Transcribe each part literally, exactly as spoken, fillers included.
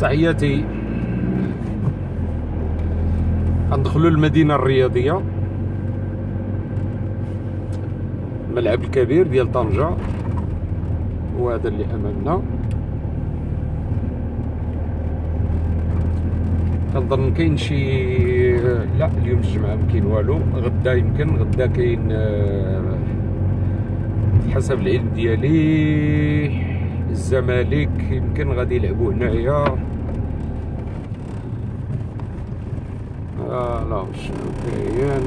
تحياتي. غندخلوا للمدينه الرياضيه، الملعب الكبير ديال طنجة، وهذا اللي امامنا. كنظن كاين شي، لا اليوم الجمعه ما كاين والو، غدا يمكن، غدا كاين حسب العلم ديالي الزمالك يمكن غادي يلعبوا هنايا. آه لا شنو كاين،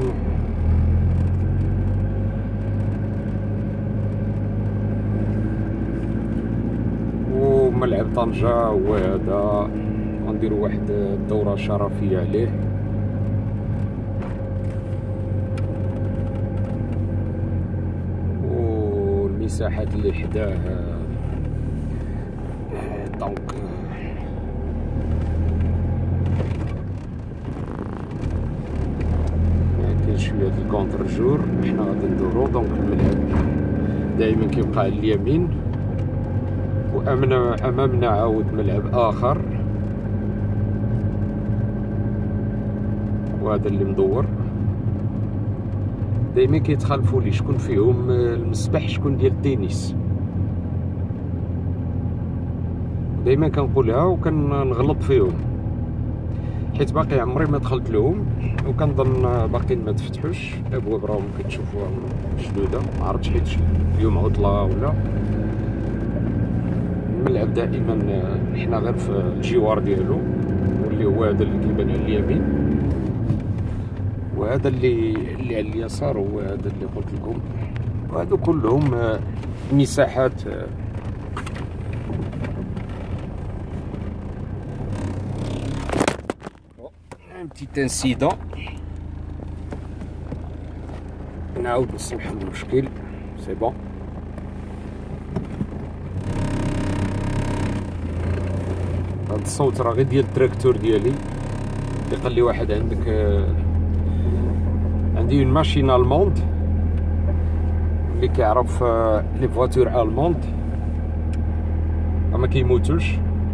وملعب طنجة هو هذا، غنديروا واحد الدورة شرفية عليه. والمساحات اللي حداه دونك كاين شويه د الكونتر جور. حنا غادي ندورو، دونك الملعب دائما كيبقى على اليمين، وامامنا امامنا عاود ملعب اخر، وهذا اللي مدور. دائما كيتخالفوا لي شكون فيهم المسبح شكون ديال التنس. دائما كنقولها وكنغلط فيهم، حيت باقي عمري ما دخلت لهم، وكنظن باقيين ما تفتحوش الابواب، راهم كتشوفوها مشدوده. ما عرفتش حيت اليوم عطله ولا. الملعب دائما حنا غير في الجوار ديالو، واللي هو هذا اللي كيبان على اليمين، وهذا اللي اللي على اليسار هو هذا اللي قلت لكم. وهادو كلهم مساحات un petit incident. نعاود نصلح المشكل، سي بون. هاد الصوت راه غير ديال التراكتور ديالي. اللي قال لي واحد عندك، عندي اون ماشين الموند، اللي كيعرف لي فواتور الموند ما كيموتوش.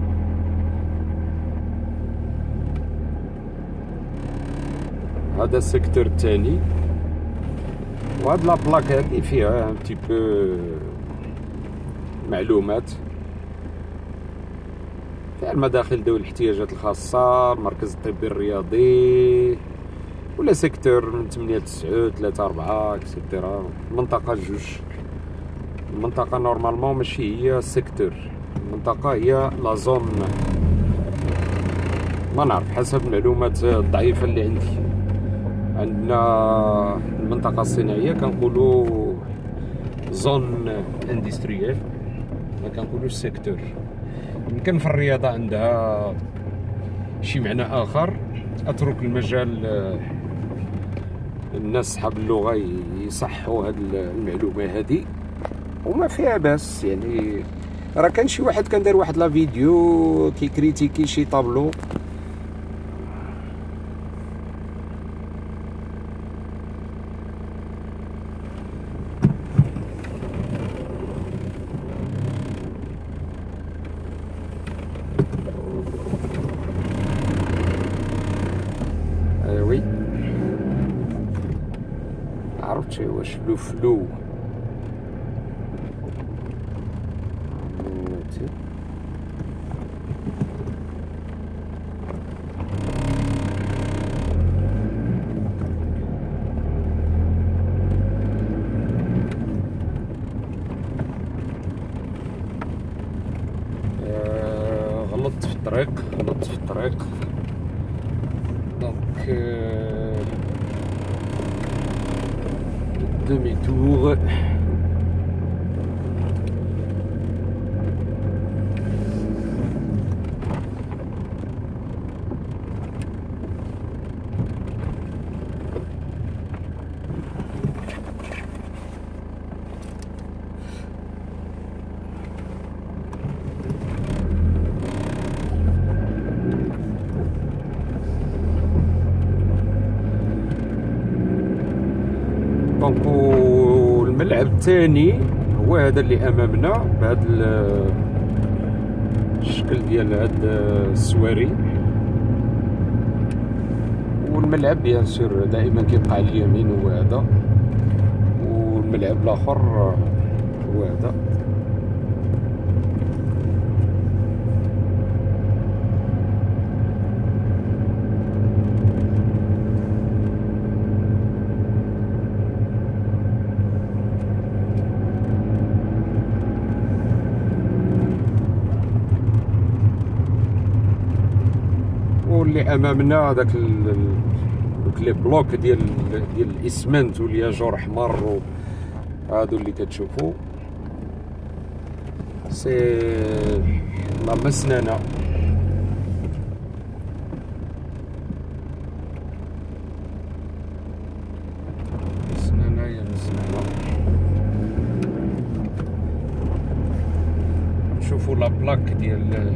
هذا السيكتور الثاني، وهاد لابلاك هادي فيها ان تي بو معلومات، فيها المداخل ذوي الاحتياجات الخاصة، المركز الطبي الرياضي، ولا سيكتور من ثمانية تسعة ثلاثة أربعة اكسيتيرا. المنطقة جوج، المنطقة نورمالمون ماشي هي السيكتور، المنطقة هي لا زون، ما نعرف حسب المعلومات الضعيفة اللي عندي. عندنا المنطقة الصناعية كنقولوا زون اندستريال، ما كنقولوش سيكتور. يمكن في الرياضة عندها شي معنى آخر. أترك المجال الناس صحاب اللغة يصحوا هاد المعلومة هادي، وما فيها باس. يعني راه كان شي واحد كان دار واحد لا فيديو كيكريتيكي شي طابلو، وي عرفتش واش لو فلو آه غلطت في الطريق، غلطت في الطريق. دونك demi tour. دونك الملعب الثاني هو هذا اللي امامنا، بهذا الشكل ديال هاد السواري. والملعب بيان سور دائما كيبقى على اليمين هو هذا، والملعب الاخر هو هذا. واللي امامنا داك دوك لي بلوك ديال ديال الاسمنت والياجور احمر هادو اللي كتشوفوا سي لا مسنانه. مسنانه يا مسنانه. نشوفوا لا بلاك ديال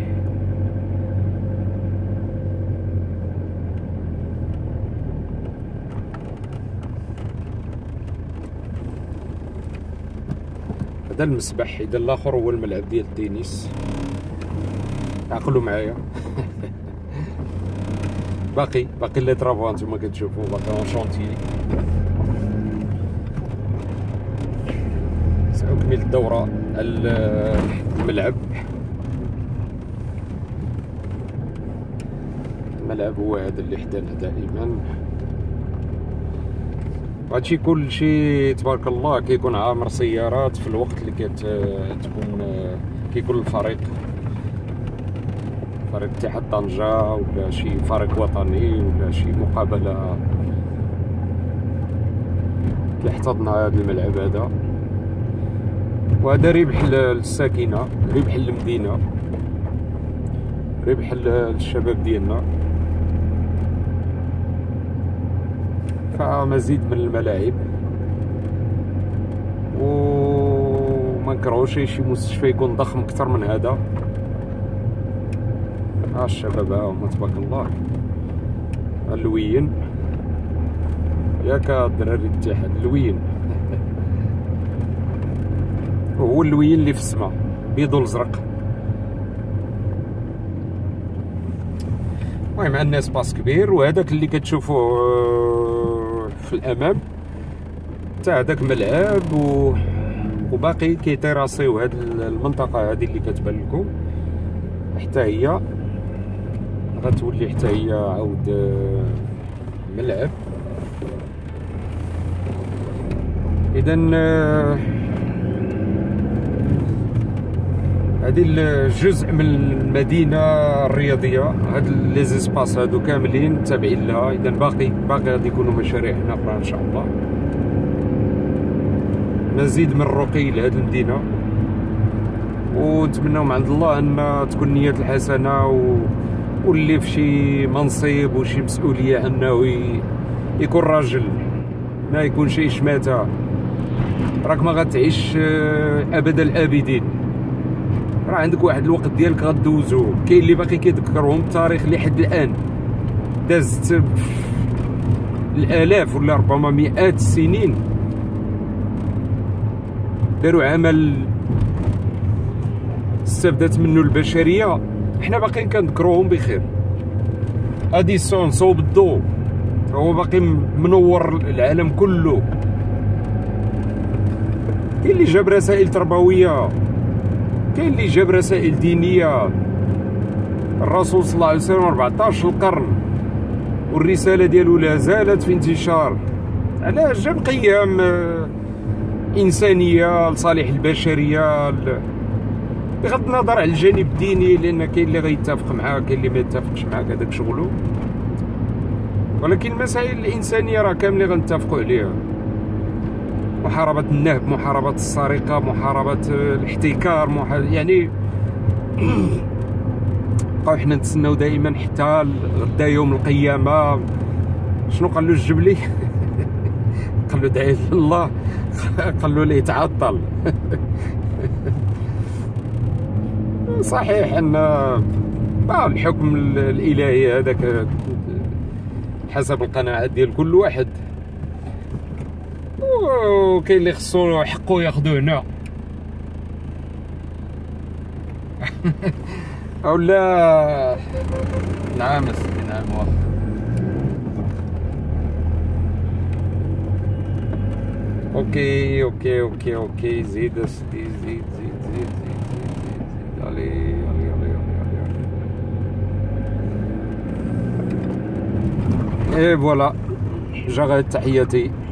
هذا المسبح. اذا الاخر هو الملعب ديال التنس. عقلوا معايا. باقي باقي لي طرافو نتوما كتشوفوا باقي اون شونتي. سأكمل الدورة الملعب. الملعب هو هذا اللي حدانا دائما. هادشي كلشي تبارك الله كيكون عامر سيارات في الوقت اللي كتكون كيكون الفريق فريق اتحاد طنجة ولا شي فريق وطني ولا شي مقابلة كيحتضن هذا الملعب هذا. وهذا ربح للساكنة، ربح للمدينة، ربح للشباب ديالنا. فمزيد من الملاعب وما نكرهوش شي مستشفى يكون ضخم اكثر من هذا. ها الشباب ها هما تبارك الله اللويين ياك الدراري الاتحاد اللويين. هو اللويين اللي في السماء بيض والازرق. المهم عندنا سباس كبير. وهذاك اللي كتشوفوه في الامام تاع داك ملعب و... وباقي كيتيراسيو هاد المنطقه هذه اللي كتبان لكم حتى هي غتولي حتى هي عاود ملعب. اذا هذه الجزء من المدينه الرياضيه، هاد لي زيسباس هادو كاملين تابعين لها. اذا باقي باقي غادي يكونوا مشاريع هنا اخرى ان شاء الله. مزيد من الرقي لهاد المدينه، ونتمناو من عند الله ان تكون النيات الحسنه و... واللي في شي منصب وشي مسؤوليه انه ي... يكون راجل، ما يكون شي شماته. راك ما غتعيش ابد الابدين، راه عندك واحد الوقت ديالك غدوزو. كاين اللي باقي كيذكرهم التاريخ لحد الان، دازت الالاف ولا ربما مئات السنين، داروا عمل استفدت منه البشريه، حنا باقيين كنذكروهم بخير. اديسون صوب الضوء هو باقي منور العالم كله. كاين اللي جاب رسائل تربويه، كاين اللي جاب رسائل دينيه. الرسول صلى الله عليه وسلم أربعطاش القرن والرساله ديالو لا زالت في انتشار. علاش؟ جاب قيم انسانيه لصالح البشريه بغض النظر على الجانب الديني، لان كاين اللي غيتفق معاه كاين اللي ما يتفقش معاه، هذاك شغلو. ولكن المسائل الانسانيه راه كاملين غنتفقوا عليها. محاربه النهب، محاربه السرقه، محاربه الاحتكار، محا... يعني بقاو حنا نتسناو دائما حتى غدا يوم القيامه. شنو قال له الجبلي؟ قال له دعي الله، قال له ليه تعطل. صحيح ان الحكم الالهي هذاك حسب القناعات ديال كل واحد، وكاين اللي خصو حقه ياخذوه هنا، او لا. نعم سيدي نعم واخا. اوكي اوكي اوكي اوكي زيد اسدي زيد زيد زيد زيد زيد زيد زيد علي علي علي علي علي. اي فوالا، جاغيت تحياتي.